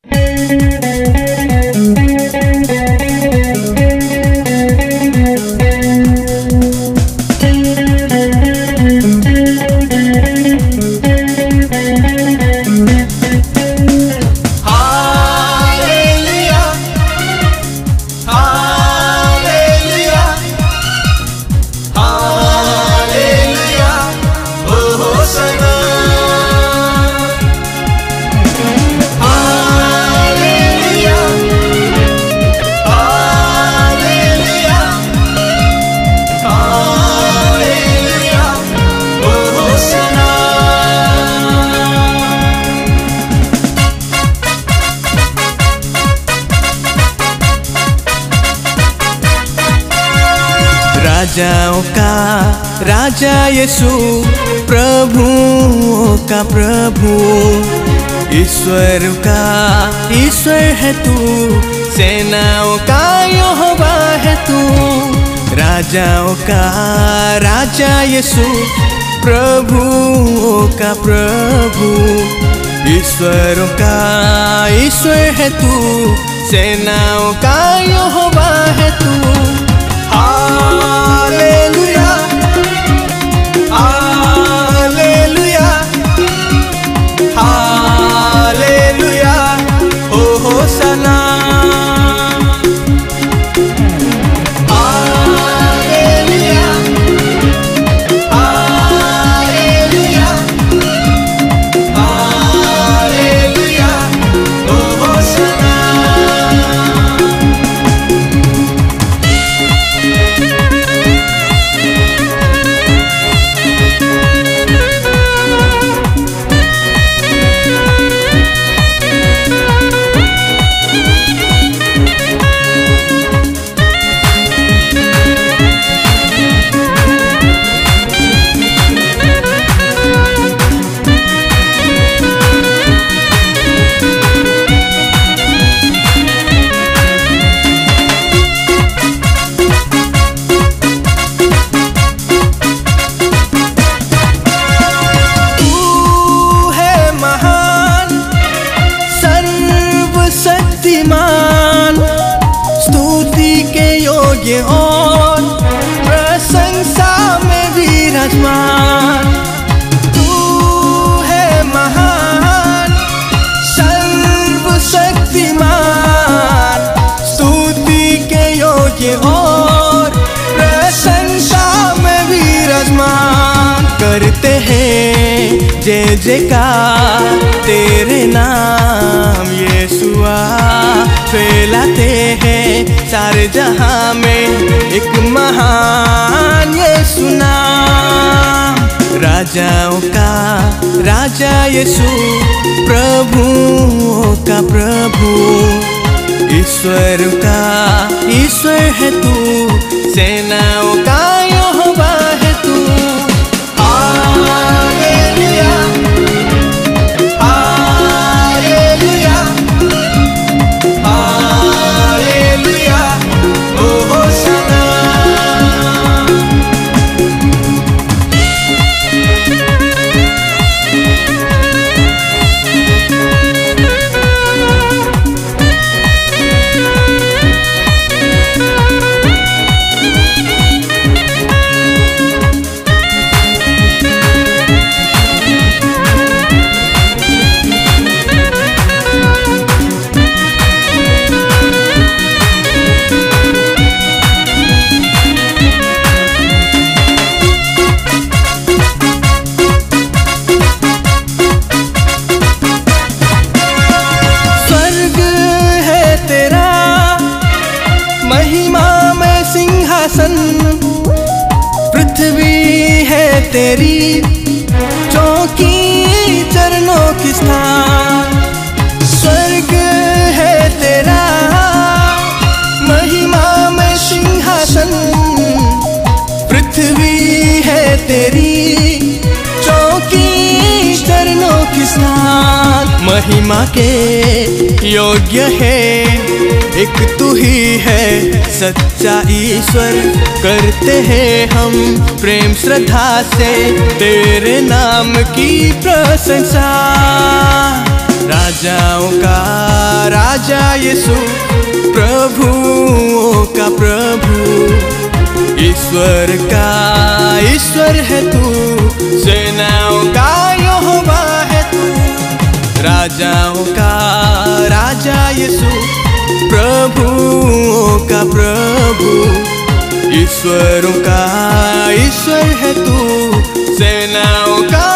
राजाओं का राजा यीशु, प्रभुओं का प्रभु, ईश्वर का ईश्वर है तू, सेनाओं का यहोवा है तू। राजाओं का राजा यीशु, प्रभुओं का प्रभु, ईश्वरों का ईश्वर है तू, सेनाओं का यहोवा है तू। हालेलुया, हालेलुया, हालेलुया, ओ होसना। हालेलुया, हालेलुया, हालेलुया, ओ होसना। स्तुति के योग्य और प्रशंसा में विराजमान। तू है महान, सर्वशक्तिमान, स्तुति के योग्य और प्रशंसा में विराजमान। करते हैं जय जयकार तेरे नाम यीशुआ, फैलाते हैं सारे जहां में एक महान यीशु नाम। राजाओं का राजा यीशु, प्रभुओं का प्रभु, ईश्वर का ईश्वर है तू, सेनाओं का यहोवा है तू। हालेलुया, हालेलुया, हालेलुया, ओ होसना। पृथ्वी है तेरी चौकी, चरणों की स्थान। स्वर्ग है तेरा महिमा में सिंहासन, पृथ्वी है तेरी चौकी, चरणों की स्थान। महिमा के योग्य है एक तू ही है सच्चा ईश्वर, करते हैं हम प्रेम श्रद्धा से तेरे नाम की प्रशंसा। राजाओं का राजा यीशु, प्रभुओं का प्रभु, ईश्वर का ईश्वर है तू, सेनाओं का यहोवा है तू। राजाओं का राजा यीशु, प्रभुओं का प्रभु, ईश्वरों का ईश्वर है तू, सेनाओं का